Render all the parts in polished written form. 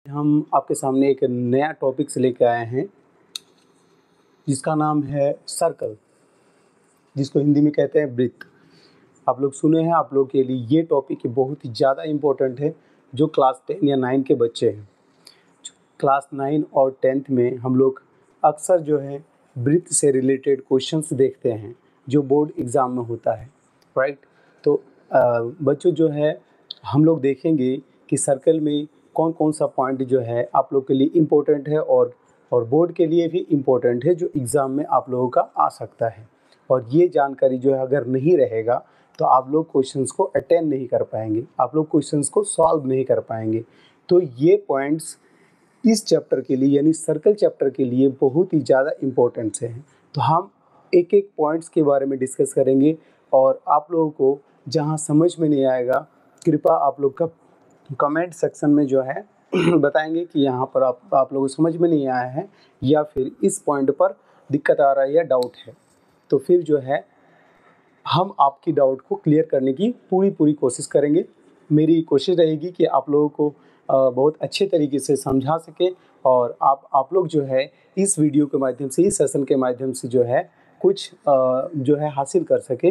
हम आपके सामने एक नया टॉपिक से लेकर आए हैं जिसका नाम है सर्कल, जिसको हिंदी में कहते हैं वृत्त। आप लोग सुने हैं, आप लोग के लिए ये टॉपिक बहुत ही ज़्यादा इम्पोर्टेंट है। जो क्लास 10 या 9 के बच्चे हैं, क्लास 9 और 10th में हम लोग अक्सर जो है वृत्त से रिलेटेड क्वेश्चंस देखते हैं जो बोर्ड एग्ज़ाम में होता है, राइट। तो बच्चों जो है हम लोग देखेंगे कि सर्कल में कौन कौन सा पॉइंट जो है आप लोग के लिए इम्पोर्टेंट है और बोर्ड के लिए भी इम्पोर्टेंट है, जो एग्ज़ाम में आप लोगों का आ सकता है। और ये जानकारी जो है अगर नहीं रहेगा तो आप लोग क्वेश्चंस को अटेंड नहीं कर पाएंगे, आप लोग क्वेश्चंस को सॉल्व नहीं कर पाएंगे। तो ये पॉइंट्स इस चैप्टर के लिए यानी सर्कल चैप्टर के लिए बहुत ही ज़्यादा इम्पोर्टेंट हैं। तो हम एक एक पॉइंट्स के बारे में डिस्कस करेंगे और आप लोगों को जहां समझ में नहीं आएगा कृपया आप लोग का कमेंट सेक्शन में जो है बताएंगे कि यहाँ पर आप लोगों को समझ में नहीं आया है या फिर इस पॉइंट पर दिक्कत आ रहा है या डाउट है। तो फिर जो है हम आपकी डाउट को क्लियर करने की पूरी कोशिश करेंगे। मेरी कोशिश रहेगी कि आप लोगों को बहुत अच्छे तरीके से समझा सके और आप लोग जो है इस वीडियो के माध्यम से, इस सेशन के माध्यम से जो है कुछ जो है हासिल कर सके।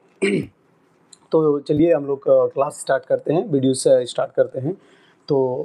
तो चलिए हम लोग क्लास स्टार्ट करते हैं, वीडियो से स्टार्ट करते हैं। तो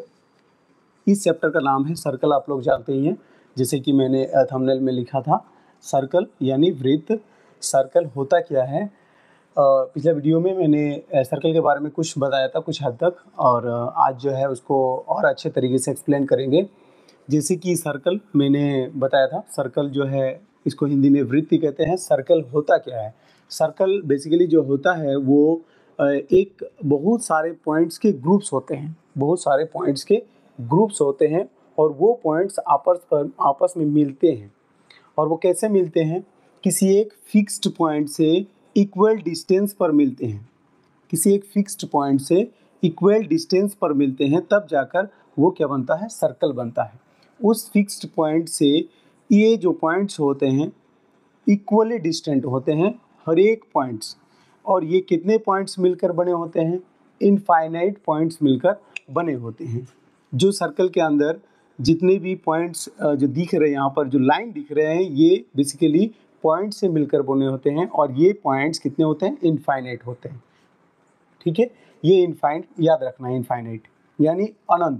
इस चैप्टर का नाम है सर्कल। आप लोग जानते ही हैं, जैसे कि मैंने थंबनेल में लिखा था, सर्कल यानी वृत्त। सर्कल होता क्या है, पिछले वीडियो में मैंने सर्कल के बारे में कुछ बताया था कुछ हद तक, और आज जो है उसको और अच्छे तरीके से एक्सप्लेन करेंगे। जैसे कि सर्कल मैंने बताया था, सर्कल जो है इसको हिंदी में वृत्त कहते हैं। सर्कल होता क्या है, सर्कल बेसिकली जो होता है वो एक बहुत सारे पॉइंट्स के ग्रुप्स होते हैं, बहुत सारे पॉइंट्स के ग्रुप्स होते हैं और वो पॉइंट्स आपस में मिलते हैं। और वो कैसे मिलते हैं, किसी एक फिक्स्ड पॉइंट से इक्वल डिस्टेंस पर मिलते हैं, किसी एक फिक्स्ड पॉइंट से इक्वल डिस्टेंस पर मिलते हैं, तब जाकर वो क्या बनता है, सर्कल बनता है। उस फिक्स्ड पॉइंट से ये जो पॉइंट्स होते हैं इक्वली डिस्टेंट होते हैं हर एक पॉइंट्स। और ये कितने पॉइंट्स मिलकर बने होते हैं, इनफाइनाइट पॉइंट्स मिलकर बने होते हैं। जो सर्कल के अंदर जितने भी पॉइंट्स जो दिख रहे हैं, यहाँ पर जो लाइन दिख रहे हैं, ये बेसिकली पॉइंट से मिलकर बने होते हैं। और ये पॉइंट्स कितने होते हैं, इनफाइनाइट होते हैं। ठीक है, ये इनफाइनाइट याद रखना है, इनफाइनाइट यानी अनंत,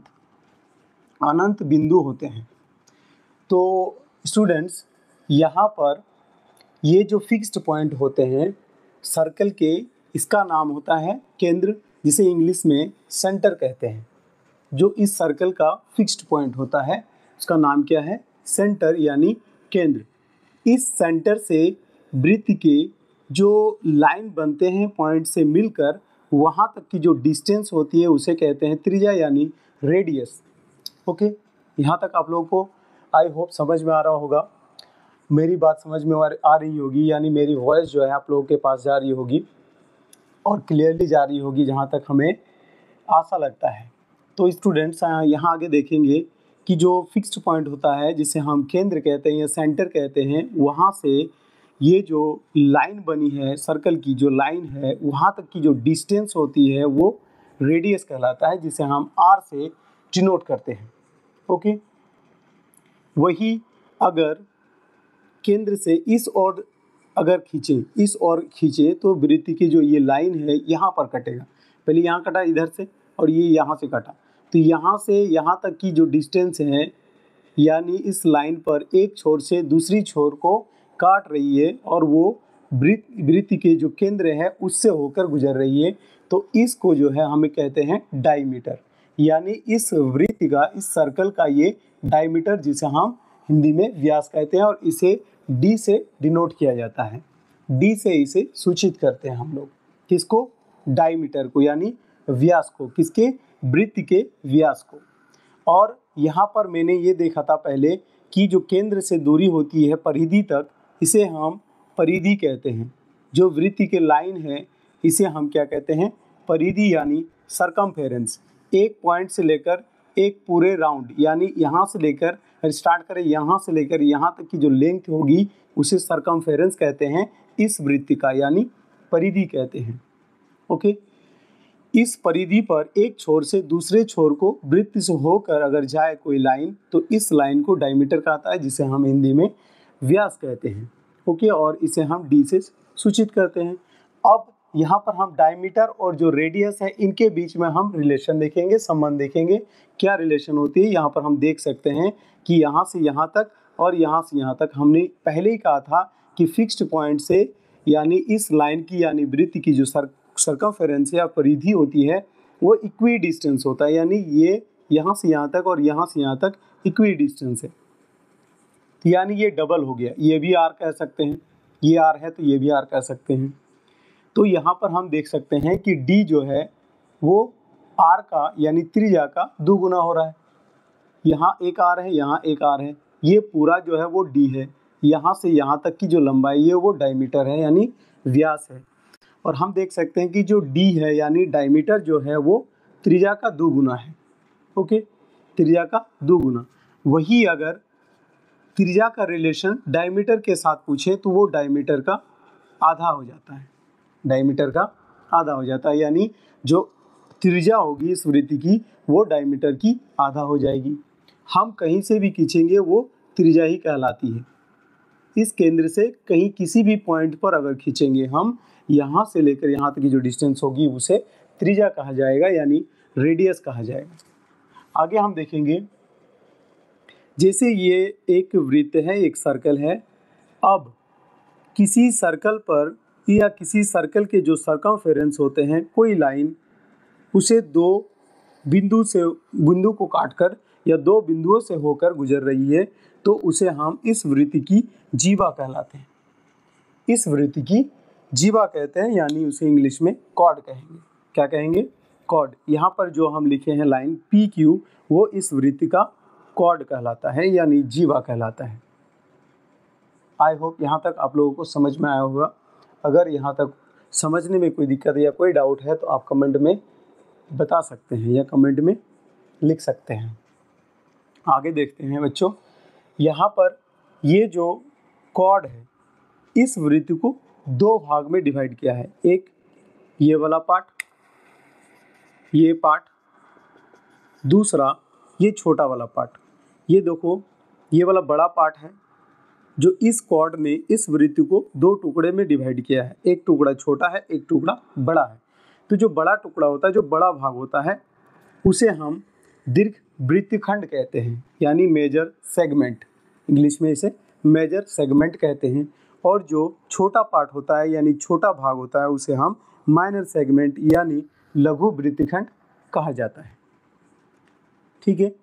अनंत बिंदु होते हैं। तो स्टूडेंट्स यहाँ पर ये जो फिक्स्ड पॉइंट होते हैं सर्कल के, इसका नाम होता है केंद्र, जिसे इंग्लिश में सेंटर कहते हैं। जो इस सर्कल का फिक्स्ड पॉइंट होता है उसका नाम क्या है, सेंटर यानी केंद्र। इस सेंटर से वृत्त के जो लाइन बनते हैं पॉइंट से मिलकर, वहाँ तक की जो डिस्टेंस होती है उसे कहते हैं त्रिज्या यानी रेडियस। ओके, यहाँ तक आप लोगों को आई होप समझ में आ रहा होगा, मेरी बात समझ में आ रही होगी, यानी मेरी वॉइस जो है आप लोगों के पास जा रही होगी और क्लियरली जा रही होगी, जहाँ तक हमें आशा लगता है। तो स्टूडेंट्स यहाँ आगे देखेंगे कि जो फिक्स्ड पॉइंट होता है जिसे हम केंद्र कहते हैं या सेंटर कहते हैं, वहाँ से ये जो लाइन बनी है सर्कल की, जो लाइन है वहाँ तक की जो डिस्टेंस होती है वो रेडियस कहलाता है, जिसे हम आर से डिनोट करते हैं। ओके, वही अगर केंद्र से इस ओर अगर खींचें, इस ओर खींचें तो वृत्त की जो ये लाइन है यहाँ पर कटेगा। पहले यहाँ कटा इधर से और ये यहाँ से कटा, तो यहाँ से यहाँ तक की जो डिस्टेंस है, यानी इस लाइन पर एक छोर से दूसरी छोर को काट रही है और वो वृत्त के जो केंद्र है उससे होकर गुजर रही है। तो इसको जो है हमें कहते हैं डायमीटर, यानी इस वृत्त का, इस सर्कल का ये डायमीटर, जिसे हम हिंदी में व्यास कहते हैं, और इसे डी से डिनोट किया जाता है। डी से इसे सूचित करते हैं हम लोग, किसको, डायमीटर को, यानी व्यास को, किसके, वृत्त के व्यास को। और यहाँ पर मैंने ये देखा था पहले कि जो केंद्र से दूरी होती है परिधि तक, इसे हम परिधि कहते हैं। जो वृत्त के लाइन है इसे हम क्या कहते हैं, परिधि यानी सरकमफेरेंस। एक पॉइंट से लेकर एक पूरे राउंड, यानी यहाँ से लेकर स्टार्ट करें, यहाँ से लेकर यहाँ तक की जो लेंथ होगी उसे सरकमफेरेंस कहते हैं, इस वृत्त का, यानी परिधि कहते हैं। ओके, इस परिधि पर एक छोर से दूसरे छोर को वृत्त से होकर अगर जाए कोई लाइन तो इस लाइन को डायमीटर कहता है, जिसे हम हिंदी में व्यास कहते हैं। ओके, और इसे हम डी से सूचित करते हैं। अब यहाँ पर हम डायमीटर और जो रेडियस है इनके बीच में हम रिलेशन देखेंगे, संबंध देखेंगे। क्या रिलेशन होती है यहाँ पर हम देख सकते हैं कि यहाँ से यहाँ तक और यहाँ से यहाँ तक हमने पहले ही कहा था कि फिक्स्ड पॉइंट से यानी इस लाइन की यानी वृत्त की जो सर्कमफेरेंस या परिधि होती है वो इक्वी डिस्टेंस होता है, यानी ये यहाँ से यहाँ तक और यहाँ से यहाँ तक इक्वी डिस्टेंस है, यानी ये डबल हो गया। ये भी आर कह सकते हैं, ये आर है तो ये भी आर कह सकते हैं। तो यहाँ पर हम देख सकते हैं कि डी जो है वो आर का यानी त्रिज्या का दुगुना हो रहा है। यहाँ एक आर है, यहाँ एक आर है, ये पूरा जो है वो डी है। यहाँ से यहाँ तक की जो लंबाई है वो डायमीटर है यानी व्यास है। और हम देख सकते हैं कि जो डी है यानी डायमीटर जो है वो त्रिज्या का दुगुना है। ओके, त्रिज्या का दुगुना। वही अगर त्रिज्या का रिलेशन डायमीटर के साथ पूछे तो वो डायमीटर का आधा हो जाता है, डायमीटर का आधा हो जाता है, यानी जो त्रिज्या होगी इस वृत्त की वो डायमीटर की आधा हो जाएगी। हम कहीं से भी खींचेंगे वो त्रिज्या ही कहलाती है। इस केंद्र से कहीं किसी भी पॉइंट पर अगर खींचेंगे हम, यहाँ से लेकर यहाँ तक की जो डिस्टेंस होगी उसे त्रिज्या कहा जाएगा यानी रेडियस कहा जाएगा। आगे हम देखेंगे, जैसे ये एक वृत्त है, एक सर्कल है। अब किसी सर्कल पर या किसी सर्कल के जो सर्कमफेरेंस होते हैं, कोई लाइन उसे दो बिंदु को काटकर या दो बिंदुओं से होकर गुजर रही है तो उसे हम इस वृत्त की जीवा कहलाते हैं। इस वृत्त की जीवा कहते हैं, यानी उसे इंग्लिश में कॉर्ड कहेंगे। क्या कहेंगे? कॉर्ड। यहाँ पर जो हम लिखे हैं लाइन पी क्यू वो इस वृत्त का कॉर्ड कहलाता है यानी जीवा कहलाता है। आई होप यहाँ तक आप लोगों को समझ में आया होगा। अगर यहाँ तक समझने में कोई दिक्कत या कोई डाउट है तो आप कमेंट में बता सकते हैं या कमेंट में लिख सकते हैं। आगे देखते हैं बच्चों, यहाँ पर ये जो कॉर्ड है इस वृत्त को दो भाग में डिवाइड किया है। एक ये वाला पार्ट, ये पार्ट, दूसरा ये छोटा वाला पार्ट। ये देखो ये वाला बड़ा पार्ट है जो इस कॉर्ड ने इस वृत्त को दो टुकड़े में डिवाइड किया है। एक टुकड़ा छोटा है, एक टुकड़ा बड़ा है। तो जो बड़ा टुकड़ा होता है, जो बड़ा भाग होता है, उसे हम दीर्घ वृत्तखंड कहते हैं यानी मेजर सेगमेंट। इंग्लिश में इसे मेजर सेगमेंट कहते हैं। और जो छोटा पार्ट होता है यानी छोटा भाग होता है उसे हम माइनर सेगमेंट यानी लघु वृत्तखंड कहा जाता है। ठीक है,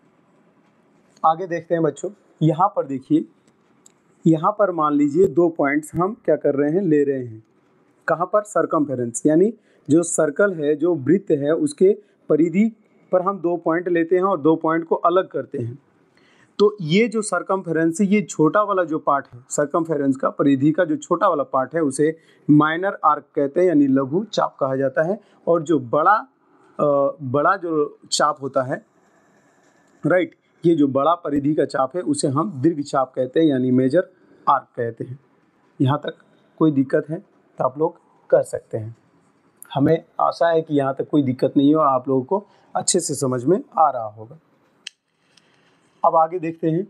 आगे देखते हैं बच्चों। यहाँ पर देखिए, यहाँ पर मान लीजिए दो पॉइंट्स हम क्या कर रहे हैं, ले रहे हैं। कहाँ पर? सर्कमफेरेंस, यानी जो सर्कल है, जो वृत्त है, उसके परिधि पर हम दो पॉइंट लेते हैं और दो पॉइंट को अलग करते हैं। तो ये जो सर्कमफेरेंस है, ये छोटा वाला जो पार्ट है सर्कमफेरेंस का, परिधि का जो छोटा वाला पार्ट है उसे माइनर आर्क कहते हैं यानी लघु चाप कहा जाता है। और जो बड़ा जो चाप होता है, राइट, ये जो बड़ा परिधि का चाप है उसे हम दीर्घ चाप कहते हैं यानी मेजर आर्क कहते हैं। यहाँ तक कोई दिक्कत है तो आप लोग कर सकते हैं। हमें आशा है कि यहाँ तक कोई दिक्कत नहीं है और आप लोगों को अच्छे से समझ में आ रहा होगा। अब आगे देखते हैं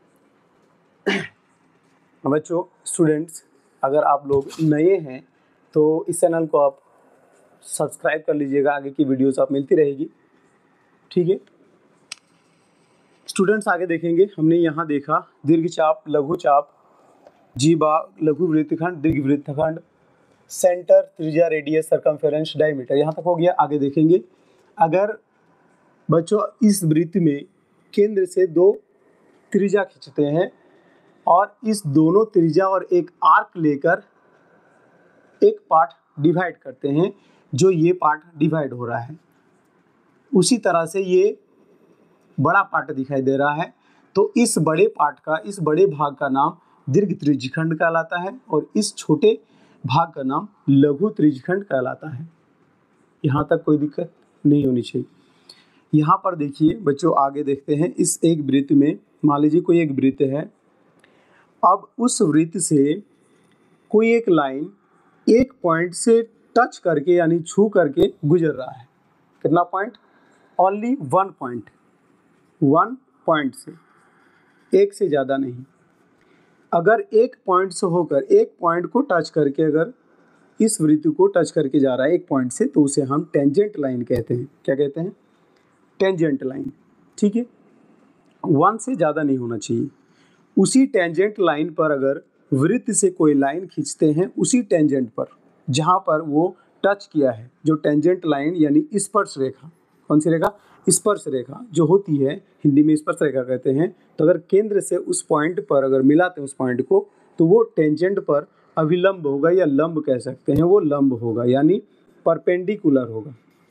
बच्चों, स्टूडेंट्स, अगर आप लोग नए हैं तो इस चैनल को आप सब्सक्राइब कर लीजिएगा, आगे की वीडियोस आप मिलती रहेगी। ठीक है स्टूडेंट्स, आगे देखेंगे। हमने यहाँ देखा दीर्घ चाप, लघु चाप, जीवा, लघु वृत्तखंड, दीर्घ वृत्तखंड, सेंटर, त्रिज्या, रेडियस, सर्कमफेरेंस, डायमीटर, यहाँ तक हो गया। आगे देखेंगे, अगर बच्चों इस वृत्त में केंद्र से दो त्रिज्या खींचते हैं और इस दोनों त्रिज्या और एक आर्क लेकर एक पार्ट डिवाइड करते हैं, जो ये पार्ट डिवाइड हो रहा है, उसी तरह से ये बड़ा पार्ट दिखाई दे रहा है, तो इस बड़े पार्ट का, इस बड़े भाग का नाम दीर्घ त्रिज्यखंड कहलाता है और इस छोटे भाग का नाम लघु त्रिज्यखंड कहलाता है। यहाँ तक कोई दिक्कत नहीं होनी चाहिए। यहाँ पर देखिए बच्चों, आगे देखते हैं। इस एक वृत्त में मान लीजिए कोई एक वृत्त है। अब उस वृत्त से कोई एक लाइन एक पॉइंट से टच करके यानी छू करके गुजर रहा है। कितना पॉइंट? ओनली 1 पॉइंट, 1 पॉइंट से, एक से ज़्यादा नहीं। अगर एक पॉइंट से होकर एक पॉइंट को टच करके अगर इस वृत्त को टच करके जा रहा है एक पॉइंट से, तो उसे हम टेंजेंट लाइन कहते हैं। क्या कहते हैं? Tangent line. ठीक है, 1 से ज़्यादा नहीं होना चाहिए। उसी टेंजेंट लाइन पर अगर वृत्त से कोई लाइन खींचते हैं, उसी टेंजेंट पर जहाँ पर वो टच किया है, जो टेंजेंट लाइन यानी स्पर्श रेखा, कौन सी रेखा? स्पर्श रेखा जो होती है, हिंदी में स्पर्श रेखा कहते हैं। तो अगर केंद्र से उस पॉइंट पर अगर मिलाते हैं उस पॉइंट को, तो वो टेंजेंट पर अभिलंब होगा, या लंब कह सकते हैं, वो लंब होगा यानी परपेंडिकुलर होगा,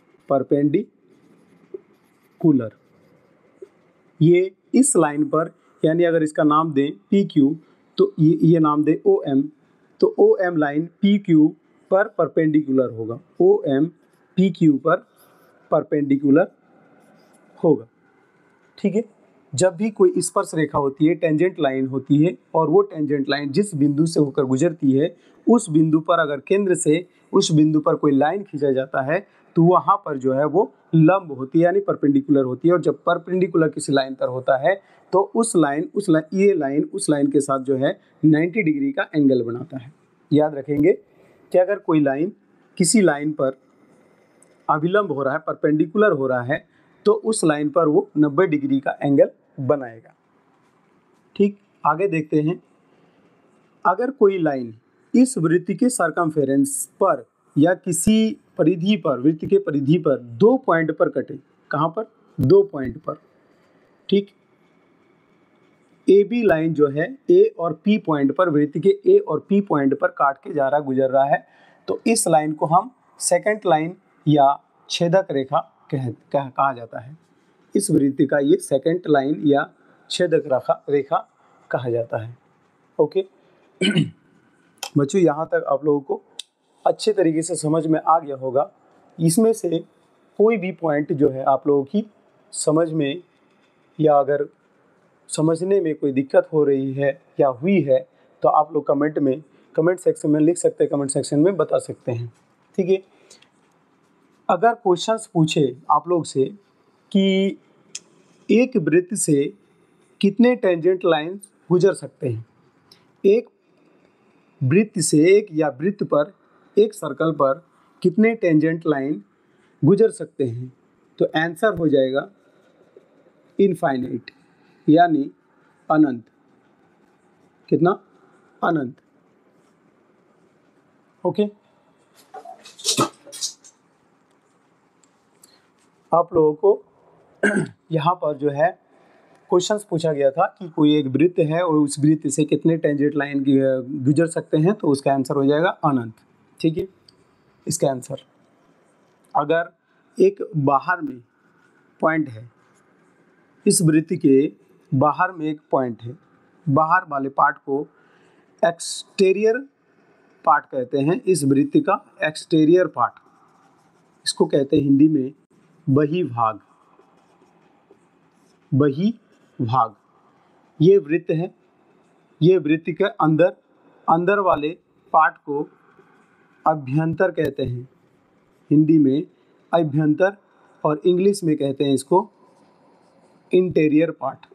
परपेंडिकुलर। ये इस लाइन पर, यानी अगर इसका नाम दें पी क्यू, तो ये नाम दें ओ एम, तो O M line P Q पर परपेंडिकुलर होगा, ओ एम पी क्यू पर परपेंडिकुलर होगा। ठीक है, जब भी कोई स्पर्श रेखा होती है, टेंजेंट लाइन होती है, और वो टेंजेंट लाइन जिस बिंदु से होकर गुजरती है, उस बिंदु पर अगर केंद्र से उस बिंदु पर कोई लाइन खींचा जाता है, तो वहाँ पर जो है वो लंब होती है यानी परपेंडिकुलर होती है। और जब परपेंडिकुलर किसी लाइन पर होता है, तो ये लाइन उस लाइन के साथ जो है 90 डिग्री का एंगल बनाता है। याद रखेंगे कि अगर कोई लाइन किसी लाइन पर अभिलंब हो रहा है, परपेंडिकुलर हो रहा है, तो उस लाइन पर वो 90 डिग्री का एंगल बनाएगा। ठीक, आगे देखते हैं। अगर कोई लाइन इस वृत्त के सरकमफेरेंस पर या किसी परिधि पर, वृत्त के परिधि पर 2 पॉइंट पर कटे, कहाँ पर? 2 पॉइंट पर। ठीक, ए बी लाइन जो है ए और पी पॉइंट पर, वृत्त के ए और पी पॉइंट पर काट के जा रहा, गुजर रहा है, तो इस लाइन को हम सेकंड लाइन या छेदक रेखा कहा जाता है। इस वृत्त का ये सेकंड लाइन या छेदक रेखा कहा जाता है। ओके बच्चों, यहाँ तक आप लोगों को अच्छे तरीके से समझ में आ गया होगा। इसमें से कोई भी पॉइंट जो है आप लोगों की समझ में, या अगर समझने में कोई दिक्कत हो रही है या हुई है, तो आप लोग कमेंट सेक्शन में लिख सकते हैं, कमेंट सेक्शन में बता सकते हैं। ठीक है, अगर क्वेश्चंस पूछे आप लोग से कि एक वृत्त से कितने टेंजेंट लाइन गुजर सकते हैं, एक वृत्त से, एक या वृत्त पर, एक सर्कल पर कितने टेंजेंट लाइन गुजर सकते हैं, तो आंसर हो जाएगा इनफाइनाइट, यानी अनंत। कितना? अनंत। ओके, आप लोगों को यहाँ पर जो है क्वेश्चंस पूछा गया था कि कोई एक वृत्त है और उस वृत्त से कितने टेंजेंट लाइन गुजर सकते हैं, तो उसका आंसर हो जाएगा अनंत। ठीक है, इसका आंसर, अगर एक बाहर में पॉइंट है, इस वृत्त के बाहर में एक पॉइंट है, बाहर वाले पार्ट को एक्सटीरियर पार्ट कहते हैं। इस वृत्त का एक्सटीरियर पार्ट, इसको कहते हैं हिंदी में बहिर्भाग। बहिर्भाग ये वृत्त है, ये वृत्त के अंदर वाले पार्ट को अभ्यंतर कहते हैं, हिंदी में अभ्यंतर, और इंग्लिश में कहते हैं इसको इंटीरियर पार्ट।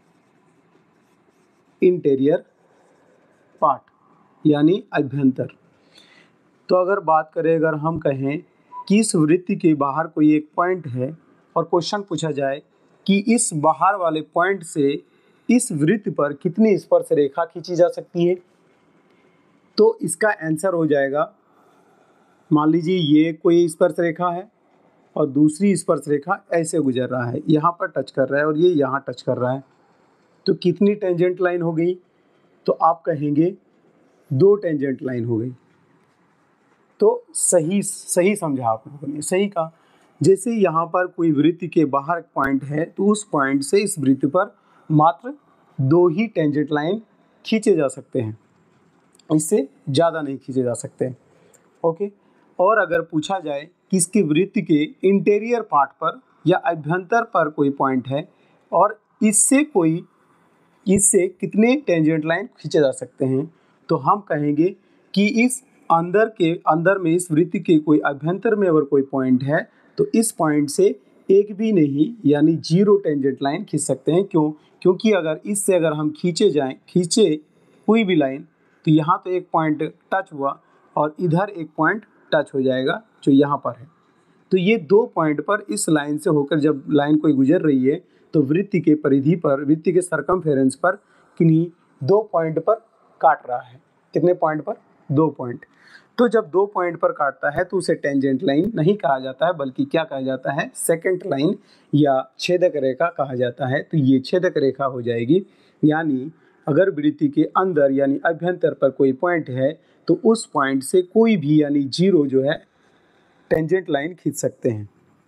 इंटीरियर पार्ट यानी अभ्यंतर। तो अगर बात करें, अगर हम कहें कि इस वृत्त के बाहर कोई एक पॉइंट है और क्वेश्चन पूछा जाए कि इस बाहर वाले पॉइंट से इस वृत्त पर कितनी स्पर्श रेखा खींची जा सकती है, तो इसका आंसर हो जाएगा, मान लीजिए ये कोई स्पर्श रेखा है और दूसरी स्पर्श रेखा ऐसे गुजर रहा है, यहाँ पर टच कर रहा है और ये यहाँ टच कर रहा है, तो कितनी टेंजेंट लाइन हो गई, तो आप कहेंगे 2 टेंजेंट लाइन हो गई। तो सही समझा आप लोगों ने, सही कहा। जैसे यहाँ पर कोई वृत्त के बाहर पॉइंट है, तो उस पॉइंट से इस वृत्त पर मात्र 2 ही टेंजेंट लाइन खींचे जा सकते हैं, इससे ज़्यादा नहीं खींचे जा सकते। ओके, और अगर पूछा जाए कि इसके वृत्त के इंटीरियर पार्ट पर या अभ्यंतर पर कोई पॉइंट है और इससे कितने टेंजेंट लाइन खींचे जा सकते हैं, तो हम कहेंगे कि इस अंदर में इस वृत्त के कोई अभ्यंतर में अगर कोई पॉइंट है तो इस पॉइंट से एक भी नहीं यानी 0 टेंजेंट लाइन खींच सकते हैं। क्यों? क्योंकि अगर इससे अगर हम खींचे कोई भी लाइन तो यहाँ तो एक पॉइंट टच हुआ और इधर एक पॉइंट टच हो जाएगा जो यहाँ पर है। तो ये 2 पॉइंट पर इस लाइन से होकर जब लाइन कोई गुजर रही है तो वृत्त के परिधि पर, वृत्त के सरकमफेरेंस पर किन्हीं 2 पॉइंट पर काट रहा है। कितने पॉइंट पर? 2 पॉइंट। तो जब 2 पॉइंट पर काटता है तो उसे टेंजेंट लाइन नहीं कहा जाता है, बल्कि क्या कहा जाता है? सेकेंट लाइन या छेदक रेखा कहा जाता है। तो ये छेदक रेखा हो जाएगी। यानी अगर वृत्त के अंदर यानी अभ्यंतर पर कोई पॉइंट है तो उस पॉइंट से कोई भी यानी 0 जो है टेंजेंट लाइन खींच सकते हैं।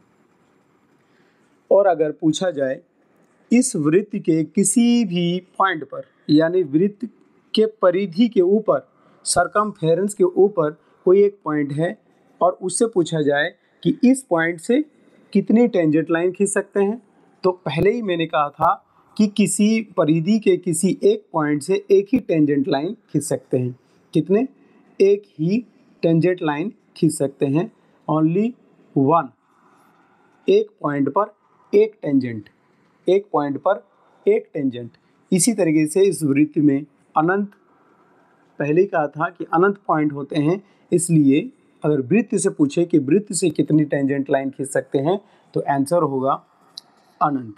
और अगर पूछा जाए इस वृत्त के किसी भी पॉइंट पर यानी वृत्त के परिधि के ऊपर, सरकमफेरेंस के ऊपर कोई एक पॉइंट है और उससे पूछा जाए कि इस पॉइंट से कितनी टेंजेंट लाइन खींच सकते हैं, तो पहले ही मैंने कहा था कि किसी परिधि के किसी एक पॉइंट से एक ही टेंजेंट लाइन खींच सकते हैं। कितने? एक ही टेंजेंट लाइन खींच सकते हैं। Only one. एक पॉइंट पर एक टेंजेंट, एक पॉइंट पर एक टेंजेंट। इसी तरीके से इस वृत्त में अनंत, पहले ही कहा था कि अनंत पॉइंट होते हैं, इसलिए अगर वृत्त से पूछे कि वृत्त से कितनी टेंजेंट लाइन खींच सकते हैं तो आंसर होगा अनंत।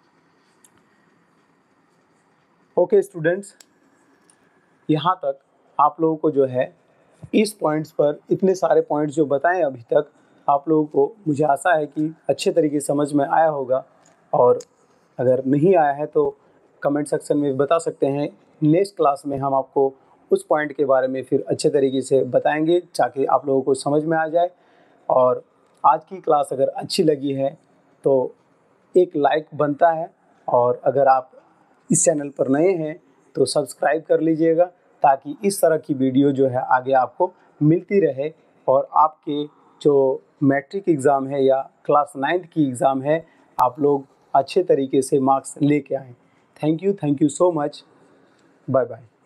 ओके स्टूडेंट्स, यहाँ तक आप लोगों को जो है इस पॉइंट्स पर इतने सारे पॉइंट्स जो बताएं अभी तक आप लोगों को, मुझे आशा है कि अच्छे तरीके से समझ में आया होगा। और अगर नहीं आया है तो कमेंट सेक्शन में बता सकते हैं। नेक्स्ट क्लास में हम आपको उस पॉइंट के बारे में फिर अच्छे तरीके से बताएंगे ताकि आप लोगों को समझ में आ जाए। और आज की क्लास अगर अच्छी लगी है तो एक लाइक बनता है, और अगर आप इस चैनल पर नए हैं तो सब्सक्राइब कर लीजिएगा ताकि इस तरह की वीडियो जो है आगे आपको मिलती रहे और आपके जो मैट्रिक एग्ज़ाम है या क्लास 9th की एग्ज़ाम है आप लोग अच्छे तरीके से मार्क्स लेके आएँ। Thank you so much. Bye bye.